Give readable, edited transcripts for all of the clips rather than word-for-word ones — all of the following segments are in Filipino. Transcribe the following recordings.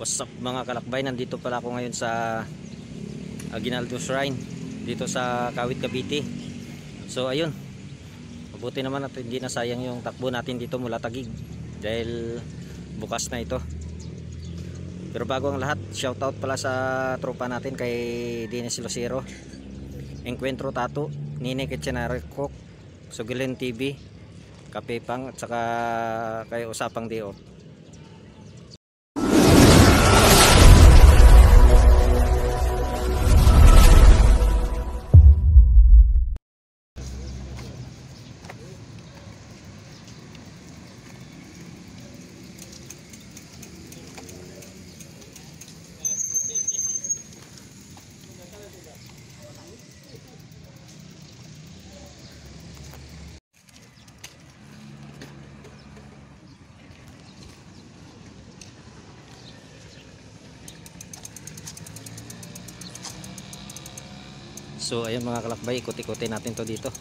What's up mga kalakbay, nandito pala ako ngayon sa Aguinaldo Shrine dito sa Kawit, Cavite. So ayun, mabuti naman at hindi na sayang yung takbo natin dito mula Taguig dahil bukas na ito. Pero bago ang lahat, shoutout pala sa tropa natin kay Dennis Lucero, Encuentro Tattoo, Nine Kitchenary Cook, Sugilin TV, Kapepang at saka kay Usapang Dio. So ayun mga kalakbay, ikot-ikotin natin to dito.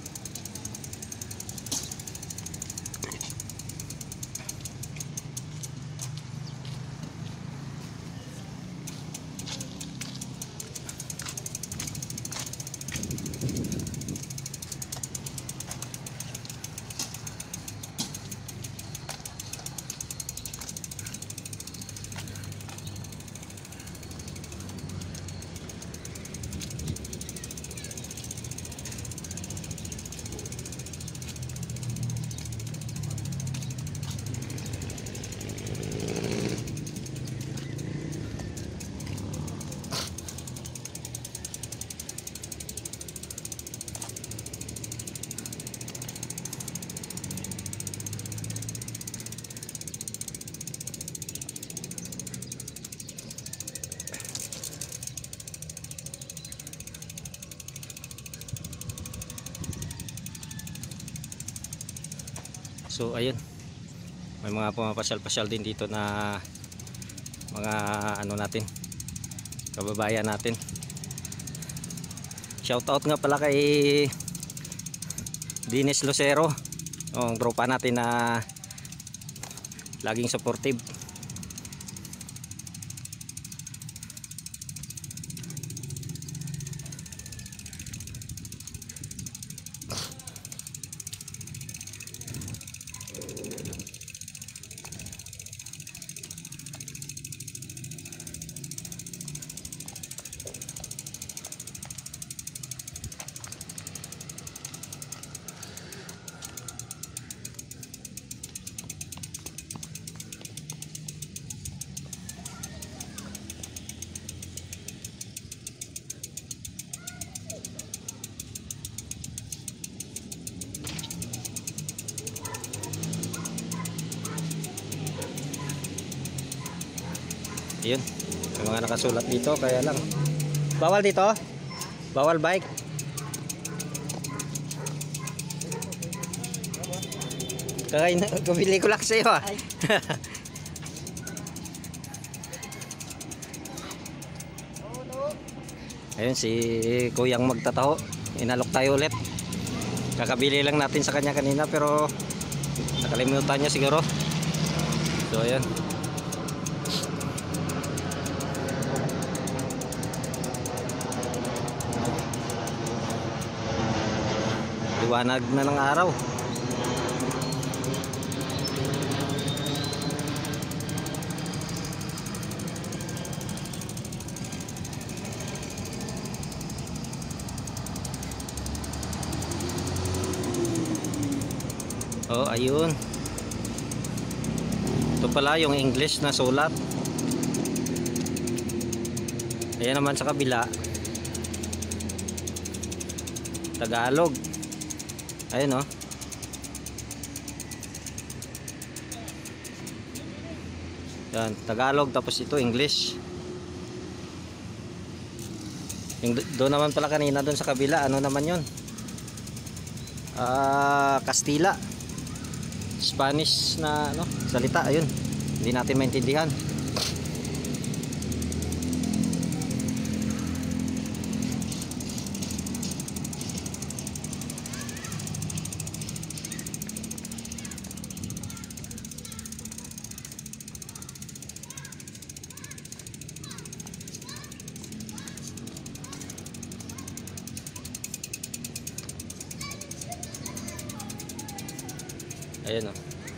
So ayun, may mga pumapasyal-pasyal din dito na mga ano natin, kababayan natin. Shoutout nga pala kay Dennis Lucero, ang tropa natin na laging supportive. Yun, may mga nakasulat dito, kaya lang bawal dito, bawal bike. Kakain, kabili ko lang sa'yo ah. Ayun si kuyang magtataho, inalok tayo ulit. Kakabili lang natin sa kanya kanina pero nakalimutan niya siguro. So ayun, liwanag na ng araw. Oh ayun, ito pala yung English na sulat. Ayan naman sa kabila, Tagalog. Ayun oh. Yan, Tagalog, tapos ito English. Yung doon naman pala kanina, doon sa kabila, ano naman yun? Kastila, Spanish na ano, salita. Ayun, hindi natin maintindihan. Ayan o.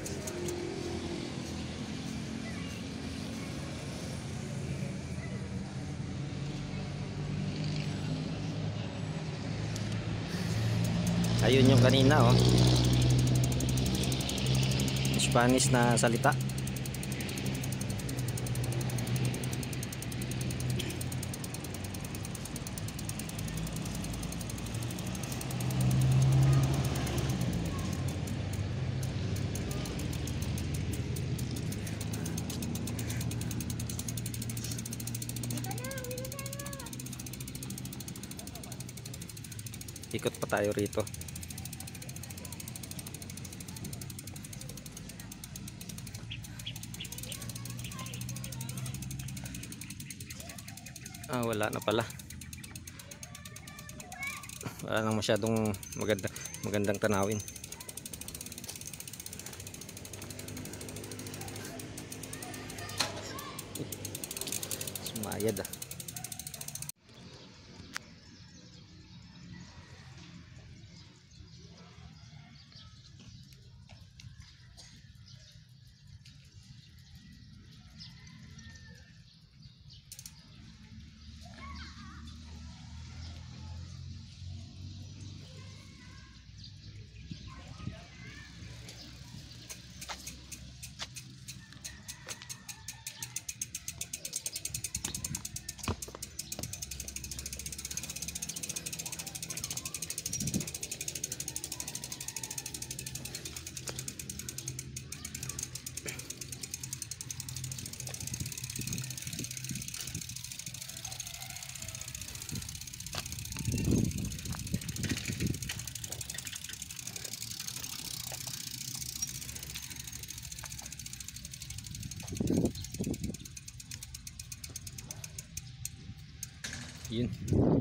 Ayun yung kanina oh. Spanish na salita. Ikot pa tayo rito. Wala na pala. Wala nang masyadong magandang tanawin. Sumayad ah. Yun.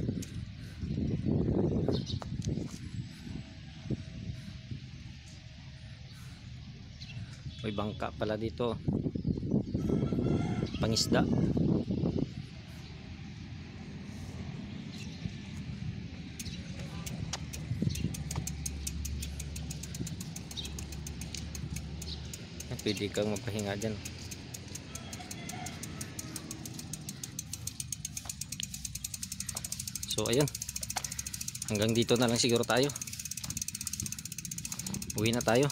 May bangka pala dito. Pangisda. Pwede kang magpahinga dyan. So ayun, hanggang dito na lang siguro tayo. Uwi na tayo.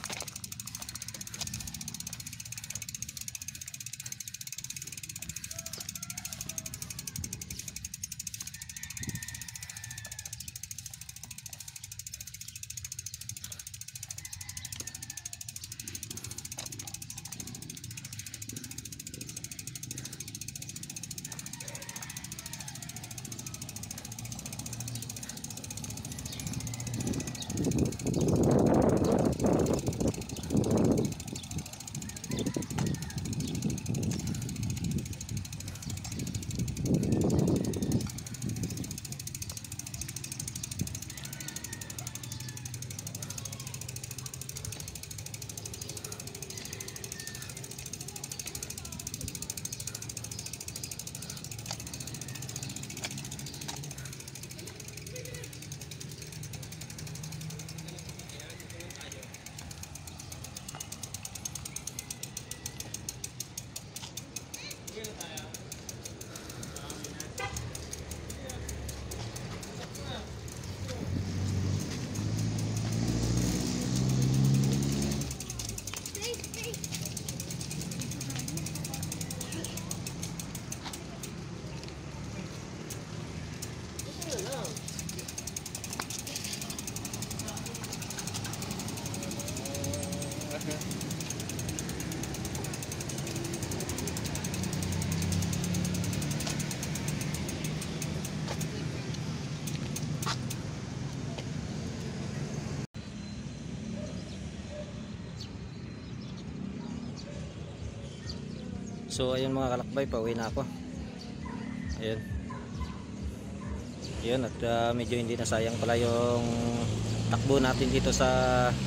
So ayun mga kalakbay, pauwi na ako. Ayun. Ayun, at medyo hindi nasayang pala yung takbo natin dito sa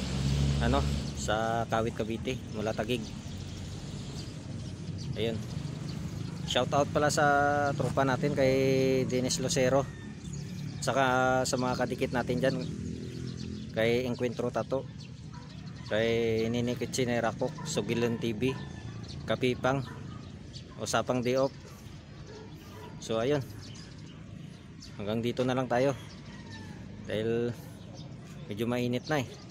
sa Kawit Cavite mula Taguig. Ayun. Shout out pala sa tropa natin kay Dennis Lucero. Saka sa mga kadikit natin diyan kay Encuentro Tato. kay Ninikit Sinerakok, Sugilon TV, Kapipang, Usapang Diop. So ayun, hanggang dito na lang tayo dahil medyo mainit na eh.